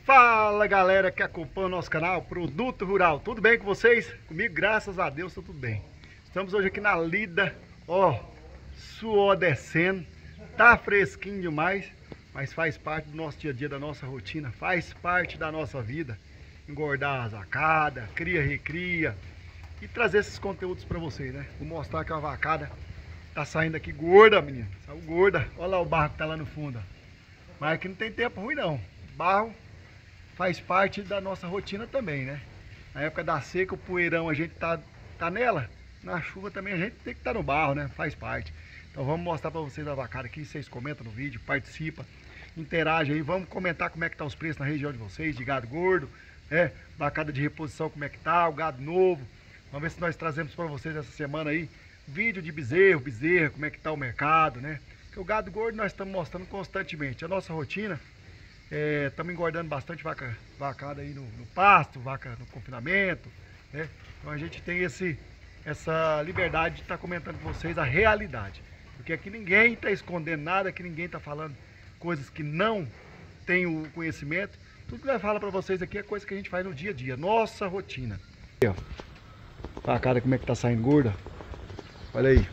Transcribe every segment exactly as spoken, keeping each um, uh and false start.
Fala galera que acompanha o nosso canal Produto Rural, tudo bem com vocês? Comigo, graças a Deus, tá tudo bem. Estamos hoje aqui na lida, ó, suor descendo, tá fresquinho demais, mas faz parte do nosso dia a dia, da nossa rotina, faz parte da nossa vida. Engordar as vacadas, cria, recria e trazer esses conteúdos pra vocês, né? Vou mostrar que a vacada tá saindo aqui gorda, menina, saiu gorda. Olha lá o barro que tá lá no fundo, ó. Mas aqui não tem tempo ruim não, barro faz parte da nossa rotina também, né? Na época da seca, o poeirão a gente tá, tá nela, na chuva também a gente tem que estar tá no barro, né? Faz parte. Então vamos mostrar para vocês a vacada aqui, vocês comentam no vídeo, participa, interage aí, vamos comentar como é que tá os preços na região de vocês, de gado gordo, né? Vacada de reposição, como é que tá, o gado novo. Vamos ver se nós trazemos para vocês essa semana aí vídeo de bezerro, bezerra, como é que tá o mercado, né? Porque o gado gordo nós estamos mostrando constantemente, a nossa rotina. Estamos é, engordando bastante vaca, vacada aí no, no pasto, vaca no confinamento, né? Então a gente tem esse, essa liberdade de estar tá comentando com vocês a realidade. Porque aqui ninguém está escondendo nada, aqui ninguém está falando coisas que não tem o conhecimento. Tudo que nós falamos para vocês aqui é coisa que a gente faz no dia a dia, nossa rotina. Aí, ó, vacada como é que tá saindo gorda. Olha aí.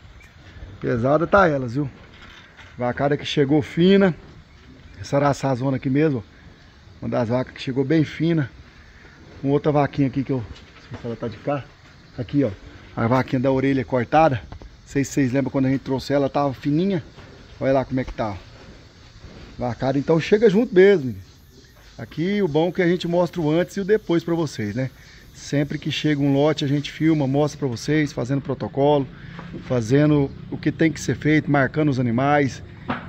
Pesada tá elas, viu? Vacada que chegou fina. Essa araçazona aqui mesmo, uma das vacas que chegou bem fina. Com outra vaquinha aqui que eu... Não sei se ela tá de cá. Aqui, ó. A vaquinha da orelha cortada. Não sei se vocês lembram quando a gente trouxe ela, ela tava fininha. Olha lá como é que tá. Vacada, então chega junto mesmo. Aqui o bom é que a gente mostra o antes e o depois pra vocês, né? Sempre que chega um lote a gente filma, mostra pra vocês, fazendo protocolo, fazendo o que tem que ser feito, marcando os animais.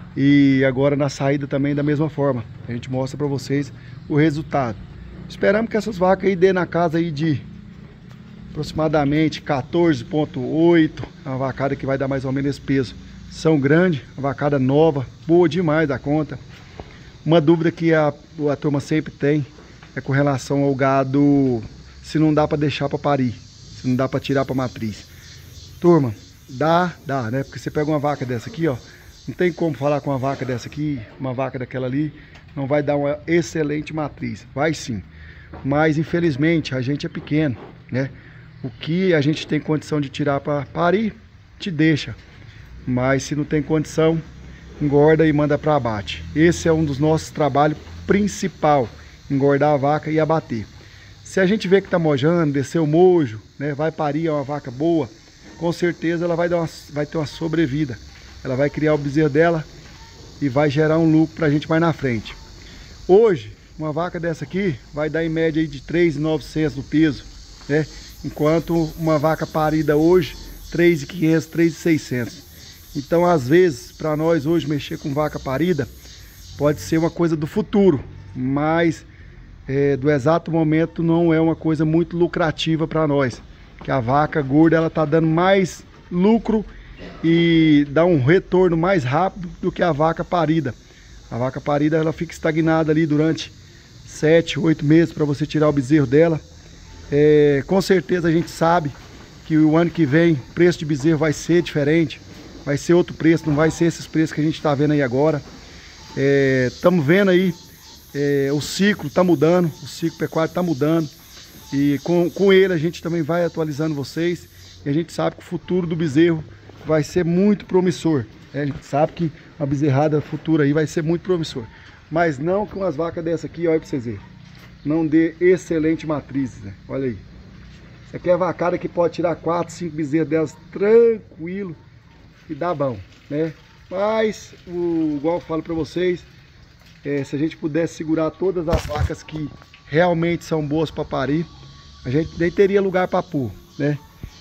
E agora na saída também da mesma forma. A gente mostra para vocês o resultado. Esperamos que essas vacas aí dê na casa aí de aproximadamente quatorze vírgula oito. É uma vacada que vai dar mais ou menos esse peso. São grandes, uma vacada nova, boa demais da conta. Uma dúvida que a, a turma sempre tem é com relação ao gado, se não dá para deixar para parir, se não dá para tirar para matriz. Turma, dá, dá, né? Porque você pega uma vaca dessa aqui, ó. Não tem como falar com uma vaca dessa aqui, uma vaca daquela ali, não vai dar uma excelente matriz. Vai sim, mas infelizmente a gente é pequeno, né? O que a gente tem condição de tirar para parir, te deixa. Mas se não tem condição, engorda e manda para abate. Esse é um dos nossos trabalhos principal, engordar a vaca e abater. Se a gente vê que tá mojando, descer o mojo, né? Vai parir, é uma vaca boa, com certeza ela vai, dar uma, vai ter uma sobrevida. Ela vai criar o bezerro dela e vai gerar um lucro pra gente mais na frente. Hoje, uma vaca dessa aqui vai dar em média aí de três mil e novecentos no peso, né? Enquanto uma vaca parida hoje, três mil e quinhentos, três mil e seiscentos. Então, às vezes, para nós hoje mexer com vaca parida, pode ser uma coisa do futuro, mas é, do exato momento não é uma coisa muito lucrativa para nós. Que a vaca gorda, ela tá dando mais lucro e dá um retorno mais rápido do que a vaca parida. A vaca parida ela fica estagnada ali durante sete, oito meses para você tirar o bezerro dela. É, com certeza a gente sabe que o ano que vem o preço de bezerro vai ser diferente, vai ser outro preço, não vai ser esses preços que a gente está vendo aí agora. Estamos é, vendo aí, é, o ciclo está mudando, o ciclo pecuário está mudando e com, com ele a gente também vai atualizando vocês e a gente sabe que o futuro do bezerro vai ser muito promissor, né? A gente sabe que uma bezerrada futura aí vai ser muito promissor, mas não com umas vacas dessa aqui, olha pra vocês verem, não dê excelente matrizes, né? Olha aí, isso aqui é a vacada que pode tirar quatro, cinco bezerros delas tranquilo e dá bom, né? Mas, o, igual eu falo pra vocês, é, se a gente pudesse segurar todas as vacas que realmente são boas para parir, a gente nem teria lugar para pôr, né?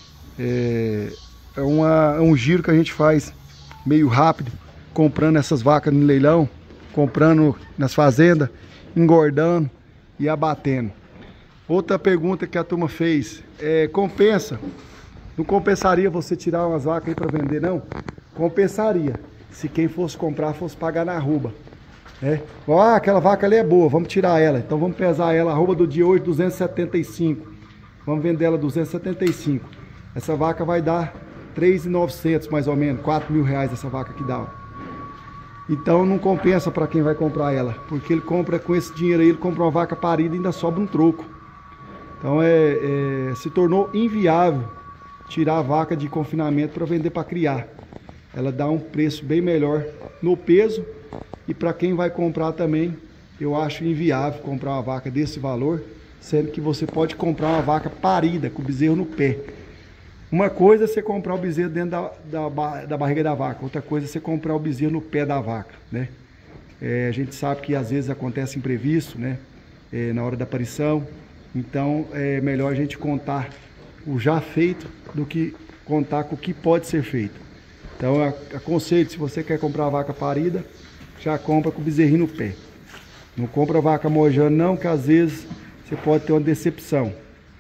É... É, uma, é um giro que a gente faz meio rápido, comprando essas vacas no leilão, comprando nas fazendas, engordando e abatendo. Outra pergunta que a turma fez, é, compensa? Não compensaria você tirar umas vacas aí para vender, não? Compensaria, se quem fosse comprar fosse pagar na arroba, né? Ah, aquela vaca ali é boa, vamos tirar ela, então vamos pesar ela, arroba do dia hoje duzentos e setenta e cinco, vamos vender ela duzentos e setenta e cinco. Essa vaca vai dar três mil e novecentos mais ou menos, quatro mil reais essa vaca que dá. Então não compensa para quem vai comprar ela, porque ele compra com esse dinheiro aí, ele compra uma vaca parida e ainda sobra um troco. Então é, é, se tornou inviável tirar a vaca de confinamento para vender para criar. Ela dá um preço bem melhor no peso e para quem vai comprar também, eu acho inviável comprar uma vaca desse valor, sendo que você pode comprar uma vaca parida com o bezerro no pé. Uma coisa é você comprar o bezerro dentro da, da, da barriga da vaca, outra coisa é você comprar o bezerro no pé da vaca, né? É, a gente sabe que às vezes acontece imprevisto, né? É, na hora da aparição, então é melhor a gente contar o já feito do que contar com o que pode ser feito. Então eu aconselho, se você quer comprar a vaca parida, já compra com o bezerrinho no pé. Não compra a vaca mojando não, que às vezes você pode ter uma decepção.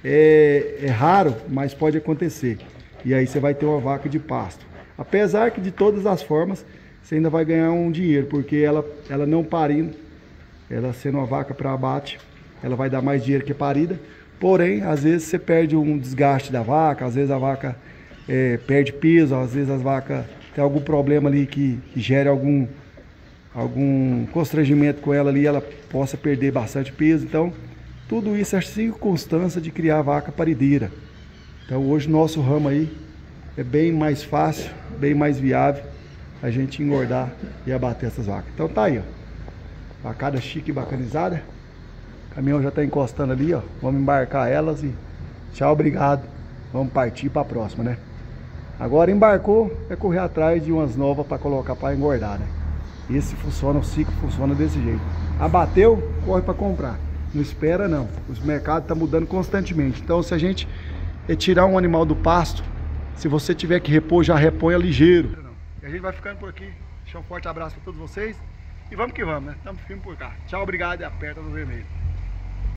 É, é raro, mas pode acontecer. E aí você vai ter uma vaca de pasto. Apesar que de todas as formas, você ainda vai ganhar um dinheiro, porque ela, ela não parindo, ela sendo uma vaca para abate, ela vai dar mais dinheiro que parida. Porém, às vezes você perde um desgaste da vaca, às vezes a vaca é, perde peso, às vezes as vacas tem algum problema ali que, que gere algum, algum constrangimento com ela ali, ela possa perder bastante peso. Então, tudo isso é circunstância de criar vaca parideira. Então hoje o nosso ramo aí é bem mais fácil, bem mais viável a gente engordar e abater essas vacas. Então tá aí, ó. Vacada chique e bacanizada. O caminhão já está encostando ali, ó. Vamos embarcar elas e tchau, obrigado. Vamos partir para a próxima, né? Agora embarcou, é correr atrás de umas novas para colocar para engordar, né? Esse funciona, o ciclo funciona desse jeito. Abateu, corre para comprar. Não espera não, os mercados estão mudando constantemente. Então se a gente tirar um animal do pasto, se você tiver que repor, já reponha ligeiro. E a gente vai ficando por aqui. Deixa um forte abraço para todos vocês. E vamos que vamos, né? Estamos firmes por cá. Tchau, obrigado e aperta no vermelho.